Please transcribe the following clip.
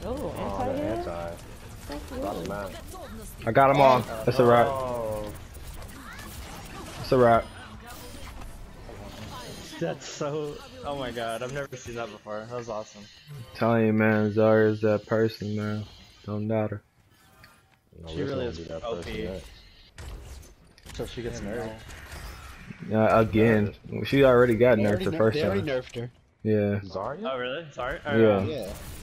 Oh, Oh, the anti-hero? anti. Lost him out. I got him all. That's a wrap. Oh, That's a wrap. That's so. Oh my god, I've never seen that before. That was awesome. I'm telling you, man, Zarya's that person, man. Don't doubt her. no, She Lisa really won't is be that OP. person yet. So she gets nerfed. Yeah, again, she already got nerfed the first They already time. nerfed her. Yeah. Zarya? Oh really? Sorry. Yeah. Yeah.